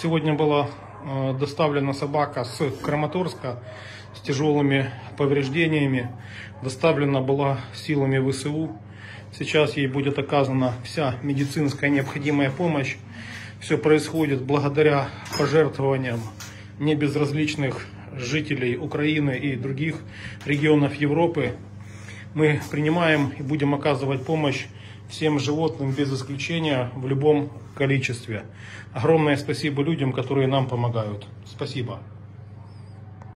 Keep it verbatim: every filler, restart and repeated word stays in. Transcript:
Сегодня была доставлена собака с Краматорска с тяжелыми повреждениями. Доставлена была силами вэ эс у. Сейчас ей будет оказана вся медицинская необходимая помощь. Все происходит благодаря пожертвованиям небезразличных жителей Украины и других регионов Европы. Мы принимаем и будем оказывать помощь всем животным без исключения в любом количестве. Огромное спасибо людям, которые нам помогают. Спасибо.